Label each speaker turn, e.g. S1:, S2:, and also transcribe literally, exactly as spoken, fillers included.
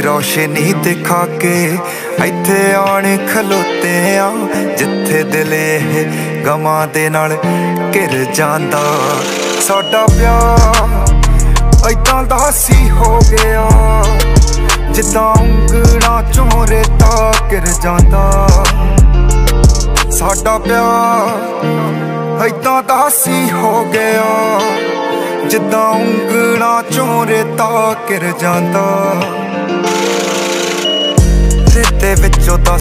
S1: रोशनी दिखा के इत्थे आण खलोते आ जिथे दिल गमां दे नाल घिर जांदा। साडा प्यार ऐदां दा सी हो गया जिद्दां उंगलां चों रेता घिर जांदा। साडा प्यार ऐदां दा सी हो गया जिद्दां उंगलां चों रेता घिर जांदा। रेते विचों